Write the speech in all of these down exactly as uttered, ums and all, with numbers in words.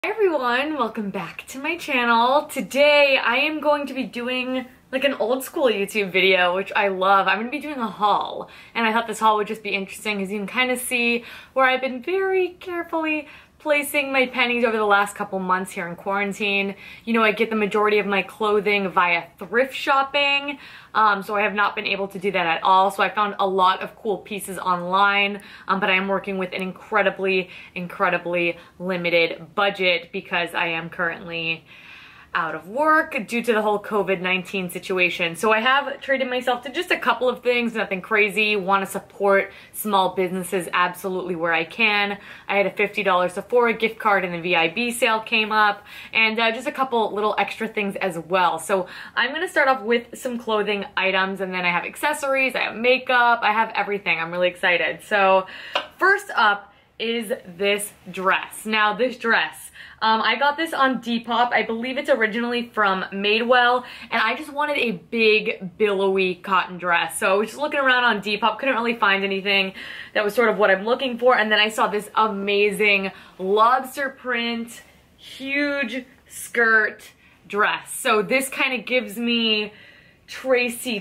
Hi everyone, welcome back to my channel. Today I am going to be doing like an old school YouTube video, which I love. I'm gonna be doing a haul, and I thought this haul would just be interesting because you can kind of see where I've been very carefully placing my pennies over the last couple months here in quarantine. You know, I get the majority of my clothing via thrift shopping, um, so I have not been able to do that at all. So I found a lot of cool pieces online, um, but I am working with an incredibly, incredibly limited budget because I am currently out of work due to the whole COVID nineteen situation. So I have treated myself to just a couple of things, nothing crazy. Want to support small businesses absolutely where I can. I had a fifty dollar Sephora gift card and the V I B sale came up, and uh, just a couple little extra things as well. So I'm gonna start off with some clothing items, and then I have accessories, I have makeup, I have everything. I'm really excited. So first up is this dress. Now this dress, Um, I got this on Depop. I believe it's originally from Madewell, and I just wanted a big, billowy cotton dress. So I was just looking around on Depop, couldn't really find anything that was sort of what I'm looking for, and then I saw this amazing lobster print, huge skirt dress. So this kind of gives me Tracy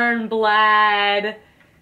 Turnblad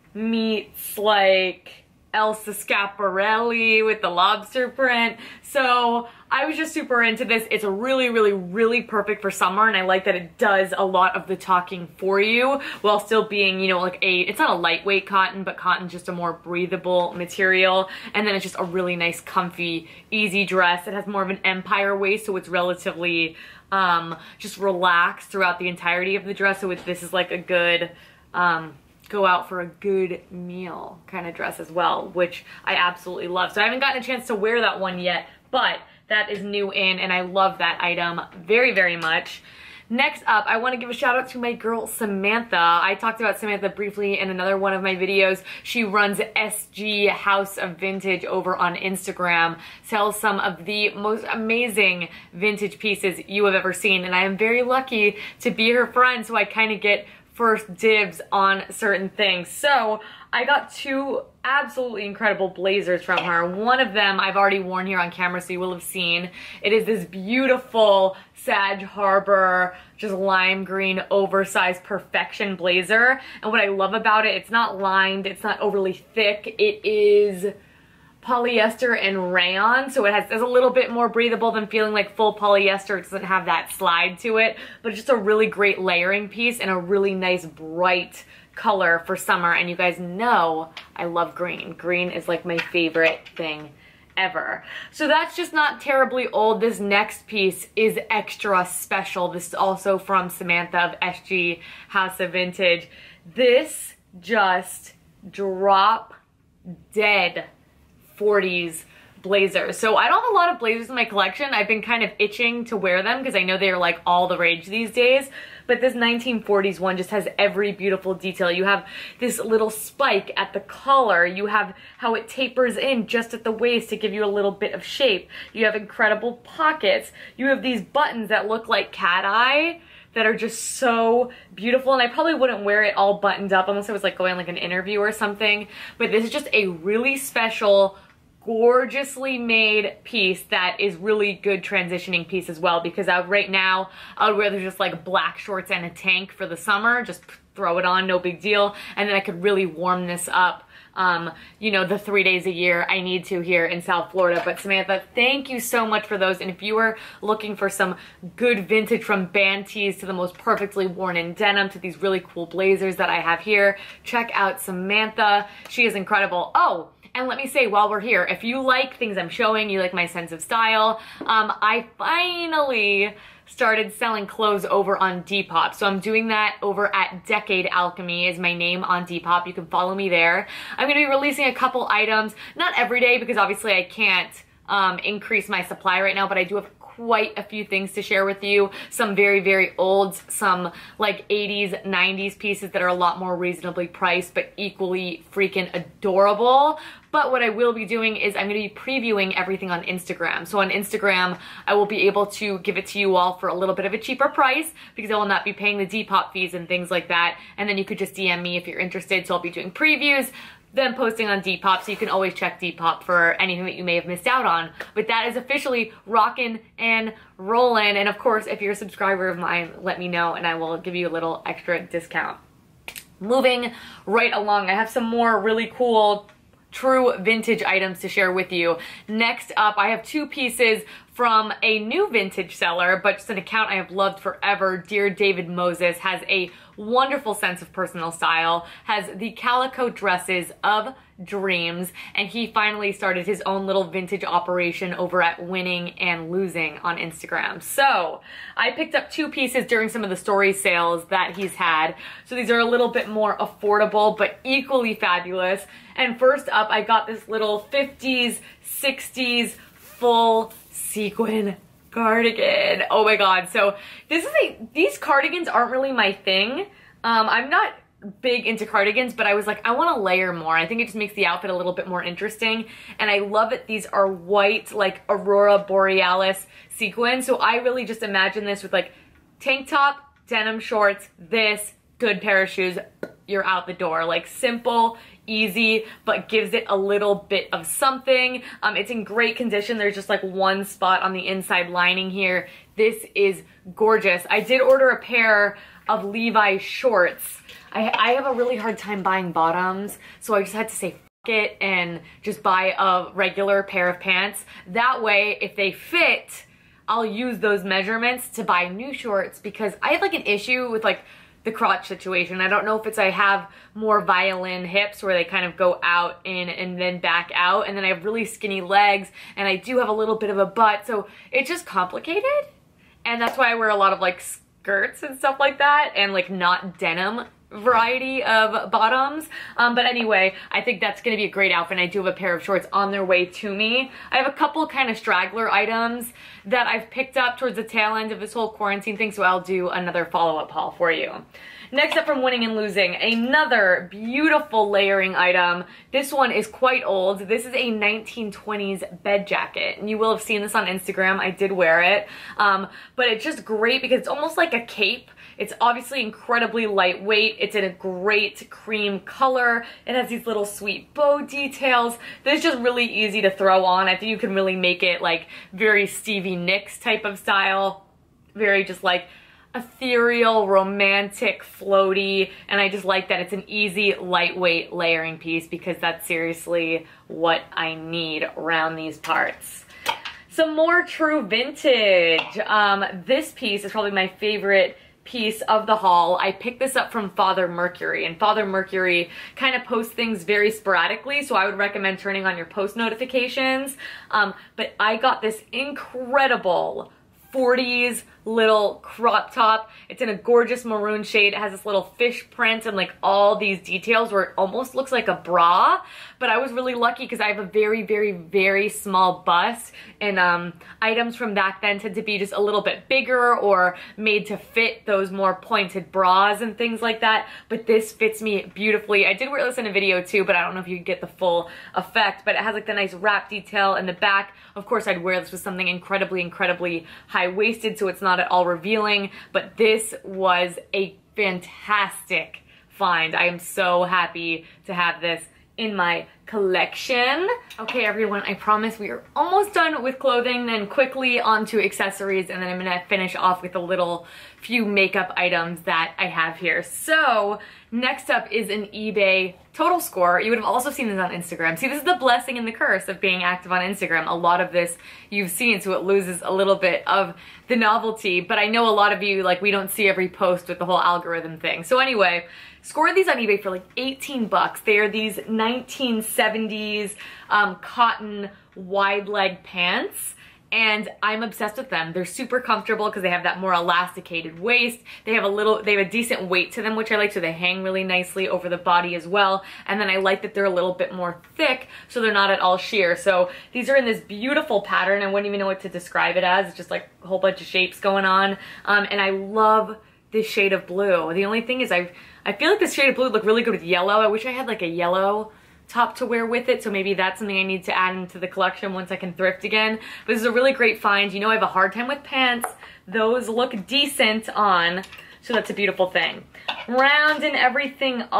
meets like Elsa Schiaparelli with the lobster print. So I was just super into this. It's really, really, really perfect for summer, and I like that it does a lot of the talking for you while still being, you know, like a, it's not a lightweight cotton, but cotton's just a more breathable material. And then it's just a really nice, comfy, easy dress. It has more of an empire waist, so it's relatively um, just relaxed throughout the entirety of the dress. So it's, this is like a good, um, go out for a good meal kind of dress as well, which I absolutely love. So I haven't gotten a chance to wear that one yet, but that is new in, and I love that item very, very much. Next up, I want to give a shout out to my girl Samantha. I talked about Samantha briefly in another one of my videos. She runs S G House of Vintage over on Instagram, sells some of the most amazing vintage pieces you have ever seen, and I am very lucky to be her friend, so I kind of get first dibs on certain things. So I got two absolutely incredible blazers from her. One of them I've already worn here on camera, so you will have seen. It is this beautiful Sag Harbor, just lime green, oversized perfection blazer. And what I love about it, it's not lined, it's not overly thick. It is polyester and rayon, so it has it's a little bit more breathable than feeling like full polyester. It doesn't have that slide to it, but it's just a really great layering piece and a really nice bright color for summer. And you guys know I love green. Green is like my favorite thing ever. So that's just not terribly old. This next piece is extra special. This is also from Samantha of S G House of Vintage. This just drop dead forties blazers. So I don't have a lot of blazers in my collection. I've been kind of itching to wear them because I know they're like all the rage these days. But this nineteen forties one just has every beautiful detail. You have this little spike at the collar. You have how it tapers in just at the waist to give you a little bit of shape. You have incredible pockets. You have these buttons that look like cat eye that are just so beautiful, and I probably wouldn't wear it all buttoned up unless I was like going on like an interview or something. But this is just a really special, gorgeously made piece that is really good transitioning piece as well, because I, right now I would rather just like black shorts and a tank for the summer, just throw it on, no big deal, and then I could really warm this up um you know, the three days a year I need to here in South Florida. But Samantha, thank you so much for those. And if you are looking for some good vintage, from band tees to the most perfectly worn in denim to these really cool blazers that I have here, check out Samantha. She is incredible. Oh, and let me say while we're here, if you like things I'm showing, you like my sense of style, um, I finally started selling clothes over on Depop. So I'm doing that over at Decade Alchemy is my name on Depop. You can follow me there. I'm gonna be releasing a couple items, not every day because obviously I can't um, increase my supply right now, but I do have quite a few things to share with you. Some very, very old, some like eighties, nineties pieces that are a lot more reasonably priced, but equally freaking adorable. But what I will be doing is I'm going to be previewing everything on Instagram. So on Instagram, I will be able to give it to you all for a little bit of a cheaper price because I will not be paying the Depop fees and things like that. And then you could just D M me if you're interested. So I'll be doing previews, then posting on Depop, so you can always check Depop for anything that you may have missed out on. But that is officially rockin' and rollin'. And of course, if you're a subscriber of mine, let me know and I will give you a little extra discount. Moving right along, I have some more really cool true vintage items to share with you. Next up, I have two pieces from a new vintage seller, but just an account I have loved forever. Dear David Moses has a wonderful sense of personal style, has the calico dresses of dreams, and he finally started his own little vintage operation over at Winning and Losing on Instagram. So I picked up two pieces during some of the story sales that he's had. So these are a little bit more affordable, but equally fabulous. And first up, I got this little fifties, sixties full sequin cardigan. Oh my god. So this is a, these cardigans aren't really my thing. Um, I'm not big into cardigans, but I was like, I want to layer more. I think it just makes the outfit a little bit more interesting. And I love it. These are white, like Aurora Borealis sequins. So I really just imagine this with like tank top, denim shorts, this, good pair of shoes, you're out the door. Like simple, easy, but gives it a little bit of something. Um, it's in great condition. There's just like one spot on the inside lining here. This is gorgeous. I did order a pair of Levi shorts. I, I have a really hard time buying bottoms, so I just had to say f it and just buy a regular pair of pants. That way, if they fit, I'll use those measurements to buy new shorts, because I have like an issue with like the crotch situation. I don't know if it's I have more violin hips where they kind of go out in and then back out, and then I have really skinny legs, and I do have a little bit of a butt, so it's just complicated. And that's why I wear a lot of like skirts and stuff like that, and like not denim variety of bottoms. Um, but anyway, I think that's gonna be a great outfit. And I do have a pair of shorts on their way to me. I have a couple kind of straggler items that I've picked up towards the tail end of this whole quarantine thing, so I'll do another follow-up haul for you. Next up from Winning and Losing, another beautiful layering item. This one is quite old. This is a nineteen twenties bed jacket, and you will have seen this on Instagram. I did wear it, um, but it's just great because it's almost like a cape. It's obviously incredibly lightweight. It's in a great cream color. It has these little sweet bow details. This is just really easy to throw on. I think you can really make it like very Stevie Nicks type of style. Very just like ethereal, romantic, floaty, and I just like that it's an easy, lightweight layering piece because that's seriously what I need around these parts. Some more true vintage. Um, this piece is probably my favorite piece of the haul. I picked this up from Father Mercury, and Father Mercury kind of posts things very sporadically, so I would recommend turning on your post notifications. Um, but I got this incredible forties little crop top. It's in a gorgeous maroon shade. It has this little fish print and like all these details where it almost looks like a bra. But I was really lucky because I have a very, very, very small bust, and um, items from back then tend to be just a little bit bigger or made to fit those more pointed bras and things like that. But this fits me beautifully. I did wear this in a video too, but I don't know if you get the full effect, but it has like the nice wrap detail in the back. Of course, I'd wear this with something incredibly, incredibly high-waisted so it's not at all revealing, but this was a fantastic find. I am so happy to have this in my collection. Okay, everyone, I promise we are almost done with clothing, then quickly onto accessories, and then I'm gonna finish off with a little few makeup items that I have here. So next up is an eBay total score. You would have also seen this on Instagram. See, this is the blessing and the curse of being active on Instagram. A lot of this you've seen, so it loses a little bit of the novelty, but I know a lot of you, like, we don't see every post with the whole algorithm thing. So anyway, scored these on eBay for like eighteen bucks. They are these nineteen seventies um, cotton wide leg pants, and I'm obsessed with them. They're super comfortable because they have that more elasticated waist. They have a little, they have a decent weight to them, which I like, so they hang really nicely over the body as well. And then I like that they're a little bit more thick, so they're not at all sheer. So these are in this beautiful pattern. I wouldn't even know what to describe it as. It's just like a whole bunch of shapes going on. Um, and I love this shade of blue. The only thing is I I feel like this shade of blue would look really good with yellow. I wish I had like a yellow top to wear with it, so maybe that's something I need to add into the collection once I can thrift again. But this is a really great find. You know I have a hard time with pants. Those look decent on, so that's a beautiful thing. Rounding everything off,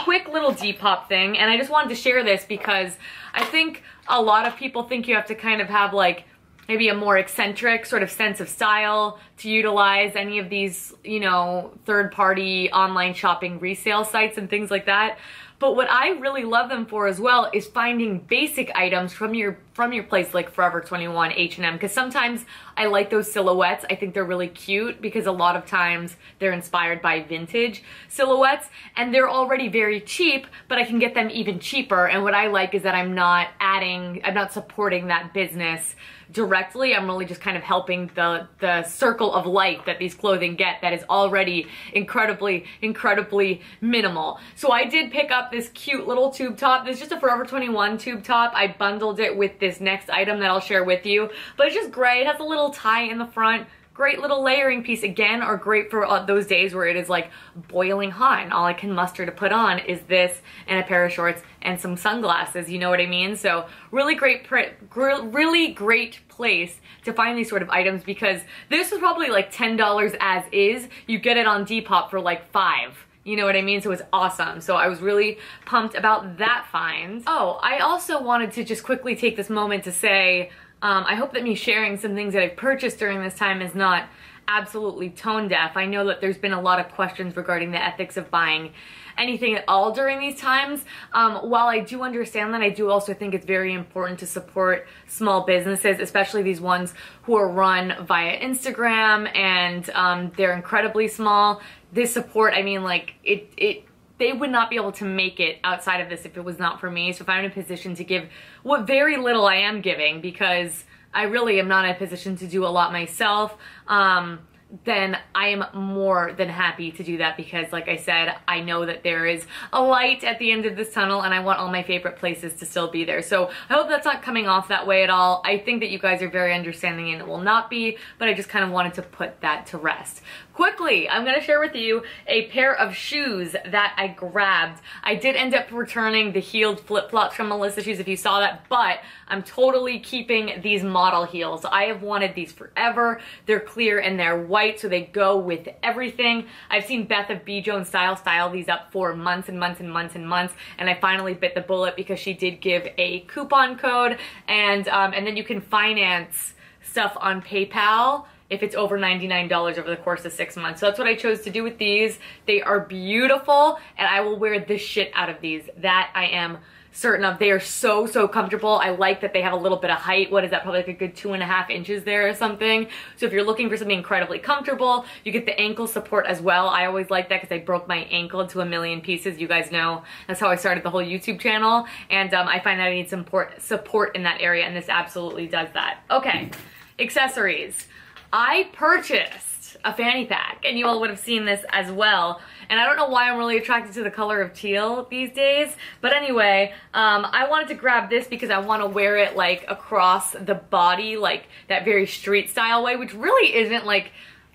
quick little Depop thing, and I just wanted to share this because I think a lot of people think you have to kind of have like maybe a more eccentric sort of sense of style to utilize any of these, you know, third-party online shopping resale sites and things like that. But what I really love them for as well is finding basic items from your from your place like Forever twenty-one, H and M, because sometimes I like those silhouettes. I think they're really cute because a lot of times they're inspired by vintage silhouettes and they're already very cheap, but I can get them even cheaper. And what I like is that I'm not adding, I'm not supporting that business directly. I'm really just kind of helping the the circle of light that these clothing get that is already incredibly, incredibly minimal. So I did pick up this cute little tube top. This is just a Forever twenty-one tube top. I bundled it with this next item that I'll share with you, but it's just gray. It has a little tie in the front. Great little layering piece, again, are great for uh, those days where it is like boiling hot and all I can muster to put on is this and a pair of shorts and some sunglasses, you know what I mean? So really great, gr really great place to find these sort of items because this is probably like ten dollars as is. You get it on Depop for like five. You know what I mean? So it's awesome. So I was really pumped about that find. Oh, I also wanted to just quickly take this moment to say, um, I hope that me sharing some things that I've purchased during this time is not absolutely tone deaf. I know that there's been a lot of questions regarding the ethics of buying anything at all during these times. Um, while I do understand that, I do also think it's very important to support small businesses, especially these ones who are run via Instagram and um, they're incredibly small. This support, I mean, like, it, it, they would not be able to make it outside of this if it was not for me. So if I'm in a position to give what very little I am giving, because I really am not in a position to do a lot myself, um, then I am more than happy to do that because, like I said, I know that there is a light at the end of this tunnel and I want all my favorite places to still be there. So I hope that's not coming off that way at all. I think that you guys are very understanding and it will not be, but I just kind of wanted to put that to rest. Quickly, I'm going to share with you a pair of shoes that I grabbed. I did end up returning the heeled flip-flops from Melissa Shoes if you saw that, but I'm totally keeping these model heels. I have wanted these forever. They're clear and they're white, so they go with everything. I've seen Beth of B. Jones Style style these up for months and months and months and months, and I finally bit the bullet because she did give a coupon code, and, um, and then you can finance stuff on PayPal if it's over ninety-nine dollars over the course of six months. So that's what I chose to do with these. They are beautiful, and I will wear the shit out of these. That I am certain of. They are so, so comfortable. I like that they have a little bit of height. What is that? Probably like a good two and a half inches there or something. So if you're looking for something incredibly comfortable, you get the ankle support as well. I always like that because I broke my ankle into a million pieces. You guys know that's how I started the whole YouTube channel. And um, I find that I need some support, support in that area, and this absolutely does that. Okay, accessories. I purchased a fanny pack, and you all would have seen this as well. And I don't know why I'm really attracted to the color of teal these days, but anyway, um, I wanted to grab this because I want to wear it like across the body, like that very street style way, which really isn't like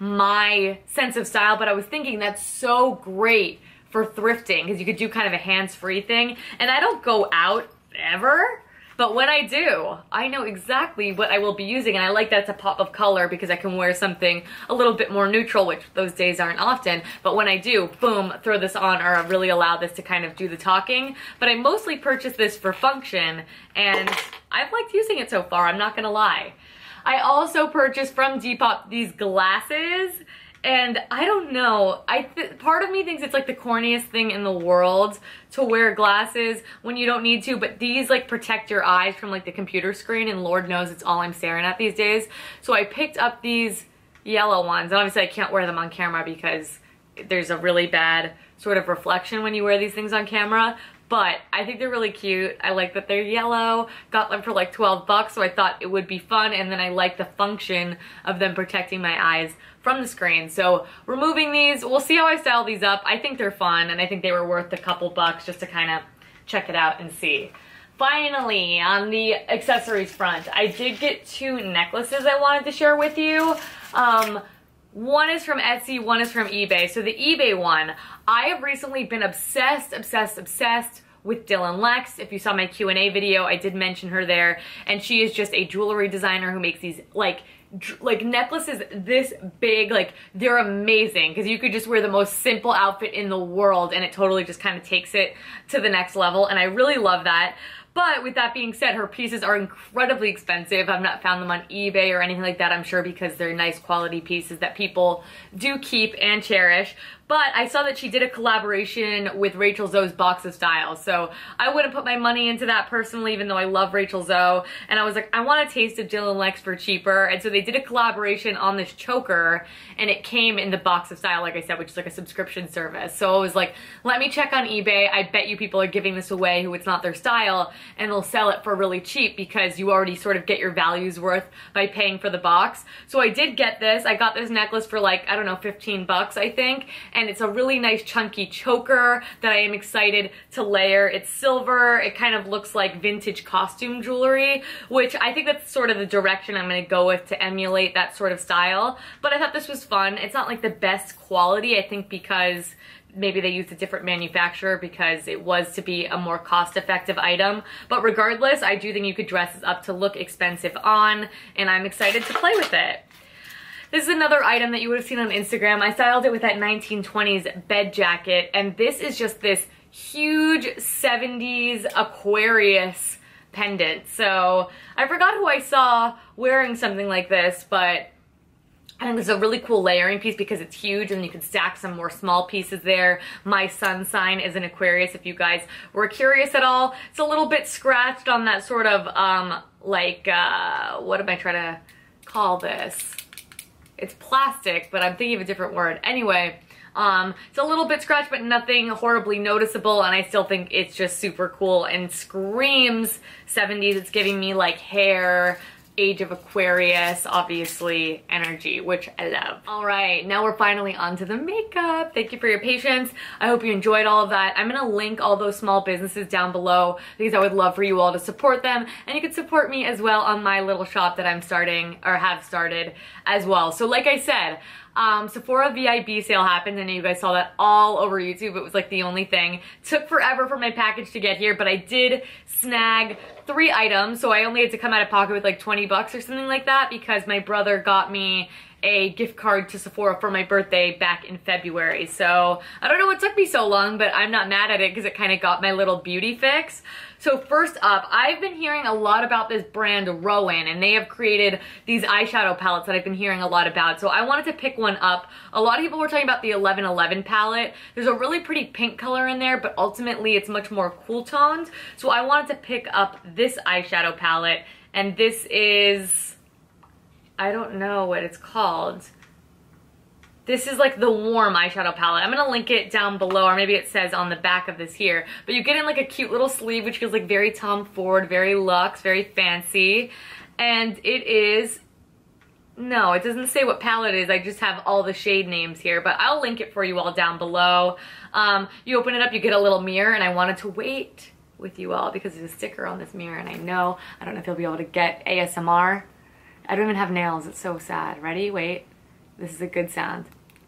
my sense of style, but I was thinking that's so great for thrifting because you could do kind of a hands-free thing, and I don't go out ever. But when I do, I know exactly what I will be using, and I like that it's a pop of color because I can wear something a little bit more neutral, which those days aren't often. But when I do, boom, throw this on or really allow this to kind of do the talking. But I mostly purchased this for function, and I've liked using it so far, I'm not gonna lie. I also purchased from Depop these glasses. And I don't know, I th part of me thinks it's like the corniest thing in the world to wear glasses when you don't need to, but these like protect your eyes from like the computer screen, and Lord knows it's all I'm staring at these days. So I picked up these yellow ones, and obviously I can't wear them on camera because there's a really bad sort of reflection when you wear these things on camera. But I think they're really cute. I like that they're yellow. Got them for like twelve bucks, so I thought it would be fun, and then I like the function of them protecting my eyes from the screen. So removing these, we'll see how I style these up. I think they're fun, and I think they were worth a couple bucks just to kind of check it out and see. Finally, on the accessories front, I did get two necklaces I wanted to share with you. Um, One is from Etsy, one is from eBay. So the eBay one, I have recently been obsessed, obsessed, obsessed with Dylan Lex. If you saw my Q and A video, I did mention her there. And she is just a jewelry designer who makes these like like necklaces this big, like they're amazing because you could just wear the most simple outfit in the world and it totally just kind of takes it to the next level, and I really love that. But with that being said, her pieces are incredibly expensive. I've not found them on eBay or anything like that, I'm sure, because they're nice quality pieces that people do keep and cherish. But I saw that she did a collaboration with Rachel Zoe's Box of Style, so I wouldn't put my money into that personally, even though I love Rachel Zoe. And I was like, I want a taste of Jill and Lex for cheaper. And so they did a collaboration on this choker, and it came in the Box of Style, like I said, which is like a subscription service. So I was like, let me check on eBay. I bet you people are giving this away who it's not their style, and they'll sell it for really cheap because you already sort of get your value's worth by paying for the box. So I did get this. I got this necklace for like, I don't know, fifteen bucks, I think. And it's a really nice chunky choker that I am excited to layer. It's silver. It kind of looks like vintage costume jewelry, which I think that's sort of the direction I'm going to go with to emulate that sort of style. But I thought this was fun. It's not like the best quality, I think, because maybe they used a different manufacturer because it was to be a more cost-effective item. But regardless, I do think you could dress this up to look expensive on, and I'm excited to play with it. This is another item that you would have seen on Instagram. I styled it with that nineteen twenties bed jacket, and this is just this huge seventies Aquarius pendant. So I forgot who I saw wearing something like this, but I think this is a really cool layering piece because it's huge and you can stack some more small pieces there. My sun sign is an Aquarius, if you guys were curious at all. It's a little bit scratched on that sort of, um, like, uh, what am I trying to call this? It's plastic, but I'm thinking of a different word. Anyway, um, it's a little bit scratched, but nothing horribly noticeable, and I still think it's just super cool and screams seventies. It's giving me like hair, Age of Aquarius, obviously, energy, which I love. All right, now we're finally on to the makeup. Thank you for your patience. I hope you enjoyed all of that. I'm gonna link all those small businesses down below because I would love for you all to support them, and you can support me as well on my little shop that I'm starting, or have started as well. So like I said, Um, Sephora V I B sale happened. I know you guys saw that all over YouTube. It was like the only thing. Took forever for my package to get here, but I did snag three items, so I only had to come out of pocket with like twenty bucks or something like that because my brother got me a gift card to Sephora for my birthday back in February. So I don't know what took me so long, but I'm not mad at it because it kind of got my little beauty fix. So first up, I've been hearing a lot about this brand Rowan, and they have created these eyeshadow palettes that I've been hearing a lot about. So I wanted to pick one up. A lot of people were talking about the eleven eleven palette. There's a really pretty pink color in there, but ultimately it's much more cool toned. So I wanted to pick up this eyeshadow palette, and this is, I don't know what it's called. This is like the warm eyeshadow palette. I'm gonna link it down below, or maybe it says on the back of this here. But you get in like a cute little sleeve, which feels like very Tom Ford, very luxe, very fancy. And it is, no, it doesn't say what palette it is. I just have all the shade names here, but I'll link it for you all down below. Um, you open it up, you get a little mirror, and I wanted to wait with you all because there's a sticker on this mirror, and I know, I don't know if you'll be able to get A S M R. I don't even have nails, it's so sad. Ready? Wait. This is a good sound.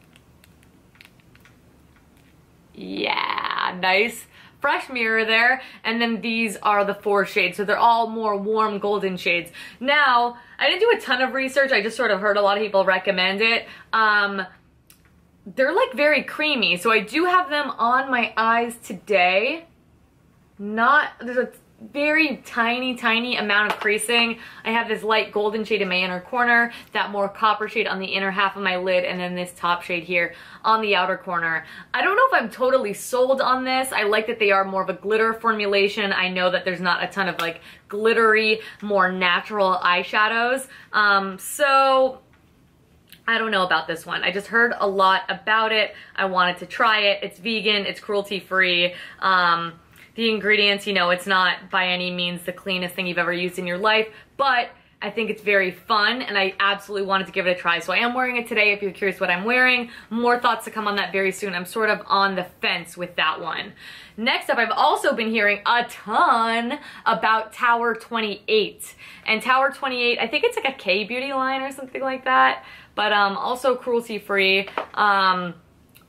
Yeah, nice fresh mirror there. And then these are the four shades, so they're all more warm golden shades. Now, I didn't do a ton of research, I just sort of heard a lot of people recommend it. Um, they're like very creamy, so I do have them on my eyes today. Not, there's a very tiny, tiny amount of creasing. I have this light golden shade in my inner corner, that more copper shade on the inner half of my lid, and then this top shade here on the outer corner. I don't know if I'm totally sold on this. I like that they are more of a glitter formulation. I know that there's not a ton of like glittery, more natural eyeshadows. Um, so I don't know about this one. I just heard a lot about it. I wanted to try it. It's vegan, it's cruelty-free. Um, The ingredients, you know, it's not by any means the cleanest thing you've ever used in your life, but I think it's very fun, and I absolutely wanted to give it a try. So I am wearing it today if you're curious what I'm wearing. More thoughts to come on that very soon. I'm sort of on the fence with that one. Next up, I've also been hearing a ton about Tower twenty-eight. And Tower twenty-eight, I think it's like a K-beauty line or something like that, but um, also cruelty-free. Um,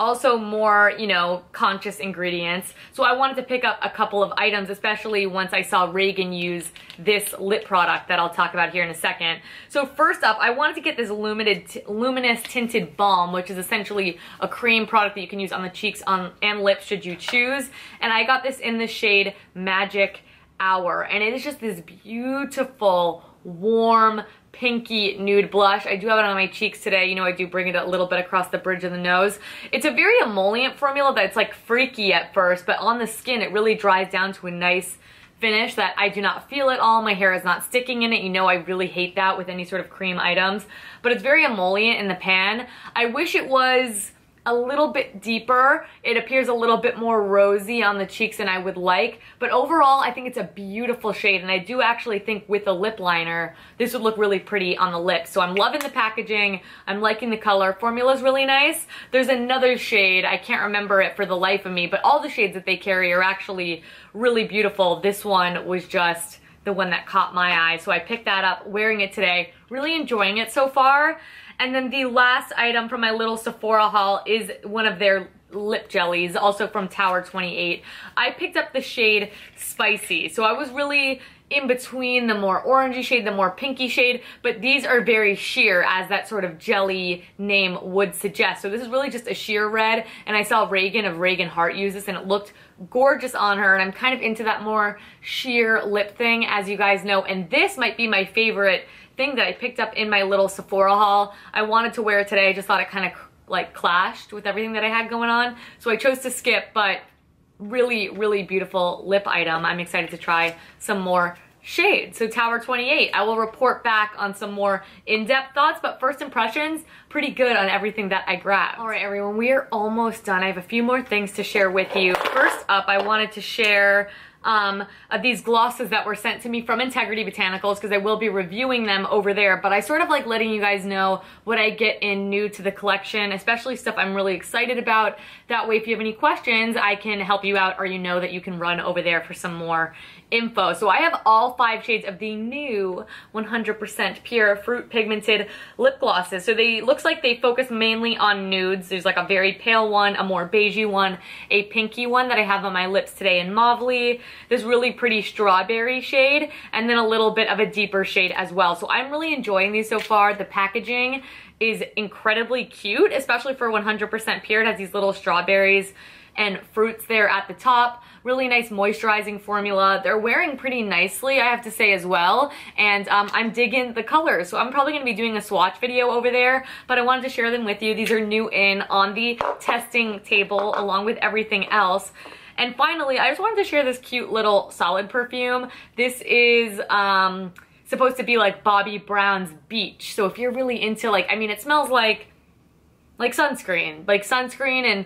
also more, you know, conscious ingredients. So I wanted to pick up a couple of items, especially once I saw Reagan use this lip product that I'll talk about here in a second. So first up, I wanted to get this Luminous, Luminous Tinted Balm, which is essentially a cream product that you can use on the cheeks on and lips should you choose. And I got this in the shade Magic Hour, and it is just this beautiful, warm, pinky nude blush. I do have it on my cheeks today. You know, I do bring it a little bit across the bridge of the nose. It's a very emollient formula that's like freaky at first, but on the skin it really dries down to a nice finish that I do not feel at all. My hair is not sticking in it. You know, I really hate that with any sort of cream items, but it's very emollient in the pan. I wish it was a little bit deeper. It appears a little bit more rosy on the cheeks than I would like, but overall I think it's a beautiful shade, and I do actually think with a lip liner this would look really pretty on the lips. So I'm loving the packaging, I'm liking the color, formula's really nice. There's another shade, I can't remember it for the life of me, but all the shades that they carry are actually really beautiful. This one was just the one that caught my eye, so I picked that up, wearing it today, really enjoying it so far. And then the last item from my little Sephora haul is one of their lip jellies, also from Tower twenty-eight. I picked up the shade Spicy, so I was really in between the more orangey shade, the more pinky shade, but these are very sheer, as that sort of jelly name would suggest. So this is really just a sheer red, and I saw Reagan of Reagan Heart use this, and it looked gorgeous on her, and I'm kind of into that more sheer lip thing, as you guys know, and this might be my favorite thing that I picked up in my little Sephora haul. I wanted to wear it today, I just thought it kind of like clashed with everything that I had going on, so I chose to skip, but really, really beautiful lip item. I'm excited to try some more shades. So Tower twenty-eight, I will report back on some more in-depth thoughts, but first impressions, pretty good on everything that I grabbed. All right, everyone, we are almost done. I have a few more things to share with you. First up, I wanted to share um, of these glosses that were sent to me from Integrity Botanicals, because I will be reviewing them over there, but I sort of like letting you guys know what I get in new to the collection, especially stuff I'm really excited about. That way, if you have any questions, I can help you out, or you know that you can run over there for some more info. So I have all five shades of the new one hundred percent pure fruit pigmented lip glosses. So they looks like they focus mainly on nudes. There's like a very pale one, a more beigey one, a pinky one that I have on my lips today in Mauve, this really pretty strawberry shade, and then a little bit of a deeper shade as well. So I'm really enjoying these so far. The packaging is incredibly cute, especially for one hundred percent pure. It has these little strawberries and fruits there at the top. Really nice moisturizing formula. They're wearing pretty nicely, I have to say as well, and um, I'm digging the colors. So I'm probably gonna be doing a swatch video over there, but I wanted to share them with you. These are new in on the testing table along with everything else. And finally, I just wanted to share this cute little solid perfume. This is um, supposed to be like Bobbi Brown's Beach. So if you're really into like, I mean, it smells like like sunscreen, like sunscreen and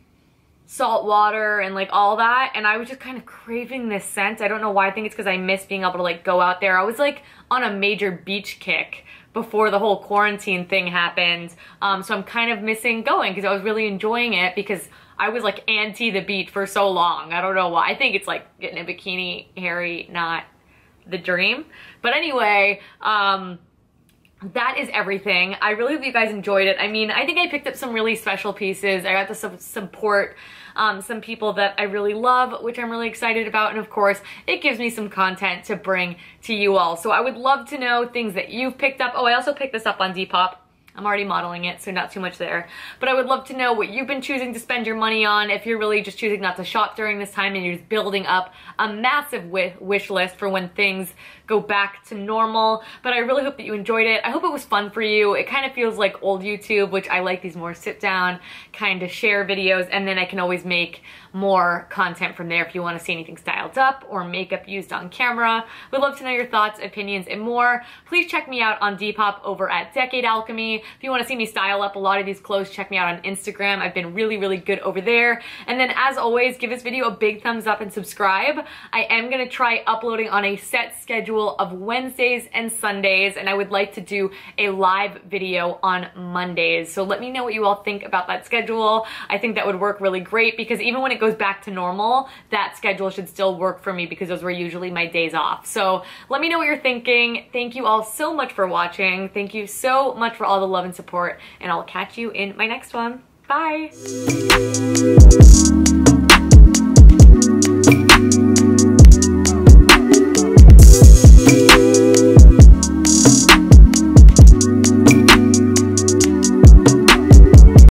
salt water and like all that, and I was just kind of craving this scent. I don't know why. I think it's because I miss being able to like go out there. I was like on a major beach kick before the whole quarantine thing happened, um, so I'm kind of missing going because I was really enjoying it, because I was like anti the beach for so long. I don't know why. I think it's like getting a bikini hairy, not the dream. But anyway, um, that is everything. I really hope you guys enjoyed it. I mean, I think I picked up some really special pieces. I got to su support um, some people that I really love, which I'm really excited about. And of course, it gives me some content to bring to you all. So I would love to know things that you've picked up. Oh, I also picked this up on Depop. I'm already modeling it, so not too much there. But I would love to know what you've been choosing to spend your money on, if you're really just choosing not to shop during this time and you're just building up a massive wish list for when things go back to normal. But I really hope that you enjoyed it. I hope it was fun for you. It kind of feels like old YouTube, which I like these more sit down kind of share videos, and then I can always make more content from there if you want to see anything styled up or makeup used on camera. We'd love to know your thoughts, opinions, and more. Please check me out on Depop over at Decade Alchemy. If you want to see me style up a lot of these clothes, check me out on Instagram. I've been really, really good over there. And then as always, give this video a big thumbs up and subscribe. I am going to try uploading on a set schedule of Wednesdays and Sundays, and I would like to do a live video on Mondays. So let me know what you all think about that schedule. I think that would work really great, because even when it goes back to normal, that schedule should still work for me, because those were usually my days off. So let me know what you're thinking. Thank you all so much for watching. Thank you so much for all the love and support, and I'll catch you in my next one. Bye!